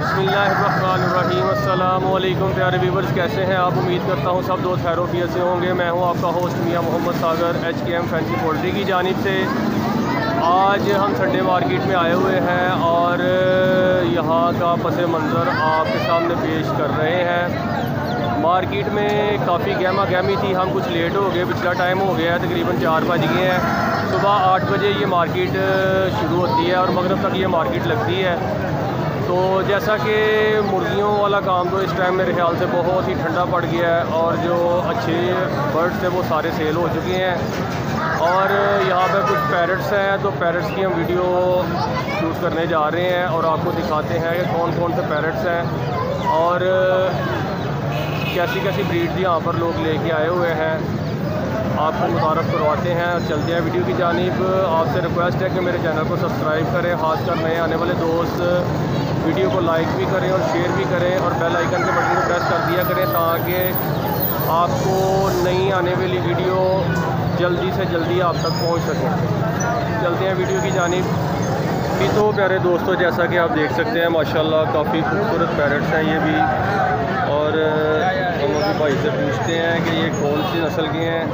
बिस्मिल्लाहिर्रहमानिर्रहीम। अस्सलामु अलैकुम प्यारे व्यूवर्स, कैसे हैं आप? उम्मीद करता हूँ सब दोस्त खैरियत से होंगे। मैं हूँ आपका होस्ट मियाँ Mohammad Sagar HKM fancy poultry की जानिब से। आज हम संडे मार्केट में आए हुए हैं और यहाँ का पस मंज़र आपके सामने पेश कर रहे हैं। मार्केट में काफ़ी गहमा गहमी थी, हम कुछ लेट हो गए, पिछला टाइम हो गया है, तकरीबन 4 बज गए हैं। सुबह 8 बजे ये मार्केट शुरू होती है और मगरिब तक ये मार्केट लगती है। तो जैसा कि मुर्गियों वाला काम तो इस टाइम मेरे ख्याल से बहुत ही ठंडा पड़ गया है और जो अच्छे बर्ड्स थे वो सारे सेल हो चुके हैं। और यहाँ पे कुछ पैरट्स हैं, तो पैरट्स की हम वीडियो शूट करने जा रहे हैं और आपको दिखाते हैं कि कौन कौन से पैरट्स हैं और कैसी कैसी ब्रीड्स यहाँ पर लोग लेके आए हुए हैं। आपको मुतारफ़ करवाते हैं और चलते हैं वीडियो की जानिब। आपसे रिक्वेस्ट है कि मेरे चैनल को सब्सक्राइब करें, ख़ासकर नए आने वाले दोस्त वीडियो को लाइक भी करें और शेयर भी करें और बेल आइकन के बटन को प्रेस कर दिया करें ताकि आपको नई आने वाली वीडियो जल्दी से जल्दी आप तक पहुंच सके। चलते हैं वीडियो की जानिब। तो प्यारे दोस्तों, जैसा कि आप देख सकते हैं माशाल्लाह काफ़ी खूबसूरत पैरट्स हैं ये भी। और हम अभी भाई से पूछते हैं कि ये कौन सी नस्ल के हैं।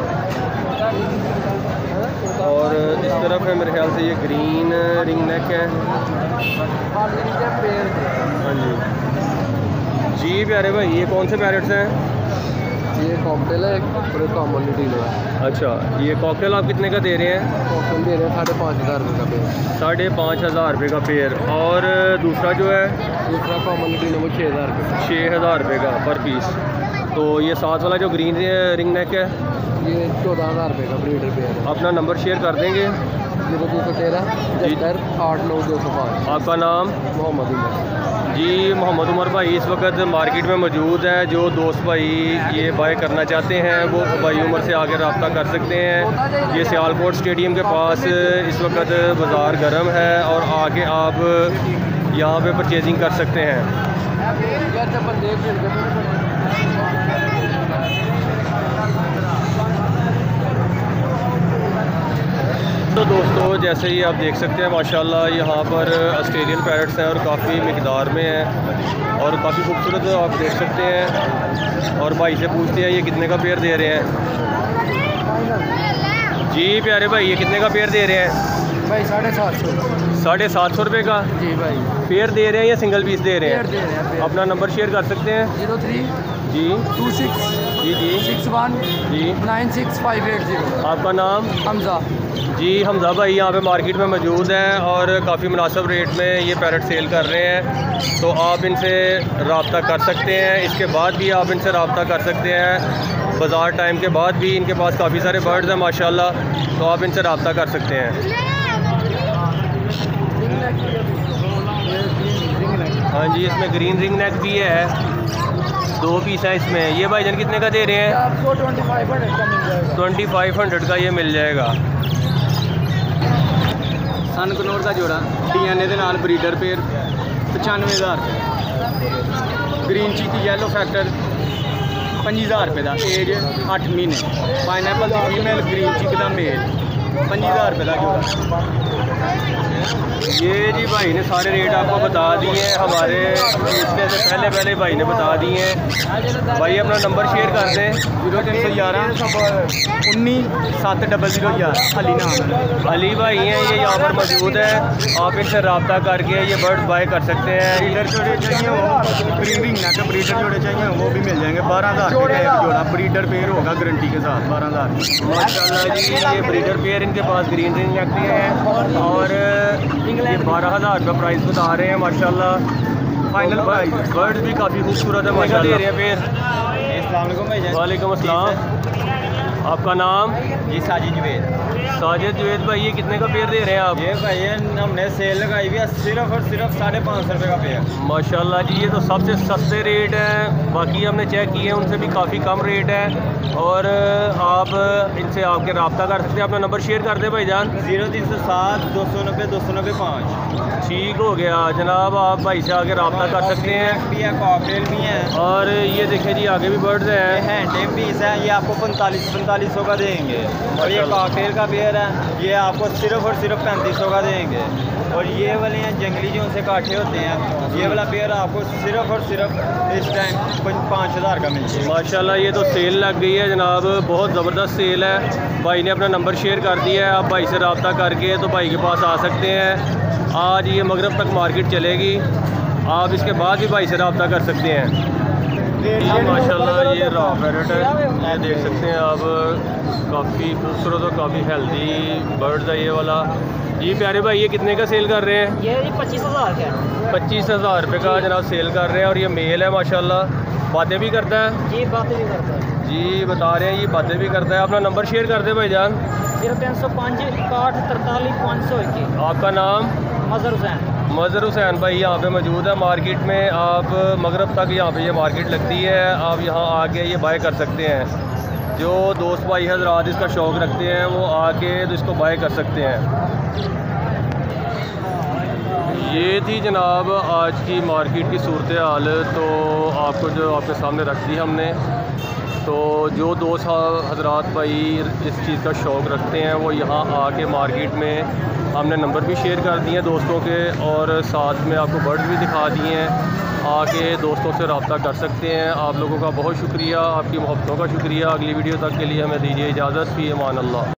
और इस तरफ है मेरे ख्याल से ये ग्रीन रिंग नेक है। हाँ जी प्यारे भाई, ये कौन से पैरट्स हैं? ये कॉकटेल है, एक कॉमन डील है। अच्छा, ये कॉकटेल आप कितने का दे रहे हैं? कॉकटेल दे रहे हैं 5,500 रुपये का पेयर। 5,500 रुपये का पेयर। और दूसरा जो है दूसरा कॉमन डील है वो 6,000 रुपये। 6,000 रुपये का पर पीस। तो ये साथ वाला जो ग्रीन रिंग नेक है ये 14,000 रुपये का ब्रीडर पेयर है। अपना नंबर शेयर कर देंगे। 0213 89205। आपका नाम? मोहम्मद उमर जी। मोहम्मद उमर भाई इस वक्त मार्केट में मौजूद है। जो दोस्त भाई ये बाय करना चाहते हैं वो भाई उमर से आकर रब्ता कर सकते हैं। ये सियालकोट स्टेडियम के पास इस वक्त बाज़ार गर्म है और आके आप यहाँ पे परचेजिंग कर सकते हैं। तो दोस्तों, जैसे ही आप देख सकते हैं माशाल्लाह यहाँ पर ऑस्ट्रेलियन पैरट्स हैं और काफ़ी मिकदार में हैं और काफ़ी खूबसूरत आप देख सकते हैं। और भाई से पूछते हैं ये कितने का पेयर दे रहे हैं। जी प्यारे भाई, ये कितने का पेयर दे रहे हैं? भाई 750। 750 रुपये का जी भाई। पेयर दे रहे हैं या सिंगल पीस दे रहे हैं? अपना नंबर शेयर कर सकते हैं। 03 जी 26 जी जी 61 जी 96580। आपका नाम? हमजा। जी हमजा भाई यहाँ पे मार्केट में मौजूद हैं और काफ़ी मुनासिब रेट में ये पैरट सेल कर रहे हैं। तो आप इनसे रब्ता कर सकते हैं। इसके बाद भी आप इनसे रब्ता कर सकते हैं। बाज़ार टाइम के बाद भी इनके पास काफ़ी सारे बर्ड्स हैं माशाल्लाह, तो आप इनसे रब्ता कर सकते हैं। हाँ जी, इसमें ग्रीन रिंग नेक भी है, 2 पीस है इसमें। ये भाईजान कितने का दे रहे हैं? आपको 2500 का मिल जाएगा। 2500 का ये मिल जाएगा। सन कनौर का जोड़ा DNA ਦੇ ਨਾਲ ब्रीडर पेयर 95,000 रुपये। ग्रीन चीक येलो फैक्टर 25,000 रुपये का, एज 8 महीने। पाइनएप्पल की फीमेल, ग्रीन चीक का मेल 25,000 रुपये का जोड़ा। ये जी भाई ने सारे रेट आपको बता दिए हैं, हमारे पूछने से पहले भाई ने बता दिए हैं। भाई अपना नंबर शेयर कर दें। 0311 19 70011। अली नाम है। अली भाई हैं, ये यहाँ पर मौजूद है। आप इनसे रब्ता करके ये बर्ड्स बाय कर सकते हैं। ब्रीडर जोड़े चाहिए वो ब्रीडिंग ना के ब्रीडर जोड़े चाहिए वो भी मिल जाएंगे। 12,000 रुपये का जोड़ा ब्रीडर पेयर होगा गारंटी के साथ। 12,000 माशाल्लाह जी। ये ब्रीडर पेयर इनके पास ग्रीन रिंग रखते हैं और ये 12,000 का प्राइस बता रहे हैं माशाल्लाह। Final price. बर्ड्स भी काफ़ी खूबसूरत है माशाल्लाह। दे रहे हैं पेयर। अस्सलाम वालेकुम। वालेकुम अस्सलाम। आपका नाम? जी साजिद जवेद। साजिद जवेद भाई, ये कितने का पेयर दे रहे हैं आप? ये भाई हमने सेल लगाई हुई है सिर्फ और सिर्फ 550 रुपये का पेयर। माशाल्लाह जी, ये तो सबसे सस्ते रेट हैं। बाकी हमने चेक किए हैं, उनसे भी काफ़ी कम रेट है और आप इनसे आके रब्ता कर सकते हैं। अपना नंबर शेयर कर दें भाईजान। 0307 290 290 5। ठीक हो गया जनाब, आप भाई से आके रब्ता कर सकते हैं। भी है, कॉकटेल भी है। और ये देखें जी आगे भी बर्ड्स हैं। हैंड टेम पीस है, ये आपको 4500 का देंगे। और ये कॉकटेल का पेयर है, ये आपको सिर्फ और सिर्फ 3500 का देंगे। और ये वाले हैं जंगली जो उनसे काठे होते हैं, ये वाला पेयर आपको सिर्फ और सिर्फ इस टाइम 5000 का मिलता है। माशाल्लाह ये तो सेल लग गई है जनाब, बहुत ज़बरदस्त सेल है। भाई ने अपना नंबर शेयर कर दिया है, आप भाई से रब्ता करके तो भाई के पास आ सकते हैं। आज ये मगरब तक मार्केट चलेगी, आप इसके बाद भी भाई से रब्ता कर सकते हैं। ये माशाल्लाह ये रॉ पैरेट है, ये देख सकते हैं आप, काफ़ी खूबसूरत और काफ़ी हेल्दी बर्ड्स है ये वाला। जी प्यारे भाई ये कितने का सेल कर रहे हैं? ये 25,000 का है। 25,000 रुपये का जनाब सेल कर रहे हैं। और ये मेल है माशाल्लाह, बातें भी करता है? जी बातें भी करता है जी, बता रहे हैं ये बातें भी करता है। अपना नंबर शेयर कर दे भाईजान। 0305 61 43 521। आपका नाम? मज़हर हुसैन। मज़हर हुसैन भाई यहाँ पे मौजूद है मार्केट में। आप मगरब तक यहाँ पे ये मार्केट लगती है, आप यहाँ आके ये बाय कर सकते हैं। जो दोस्त भाई हजरात इसका शौक़ रखते हैं वो आके तो इसको बाय कर सकते हैं। ये थी जनाब आज की मार्केट की सूरत हाल, तो आपको जो आपके सामने रख दी हमने। तो जो दोस्त हजरात भाई इस चीज़ का शौक़ रखते हैं वो यहाँ आके मार्केट में, हमने नंबर भी शेयर कर दिए हैं दोस्तों के, और साथ में आपको बर्ड्स भी दिखा दिए हैं। आके दोस्तों से रब्ता कर सकते हैं। आप लोगों का बहुत शुक्रिया, आपकी मोहब्बतों का शुक्रिया। अगली वीडियो तक के लिए हमें दीजिए इजाज़त। फ़ी अमान अल्लाह।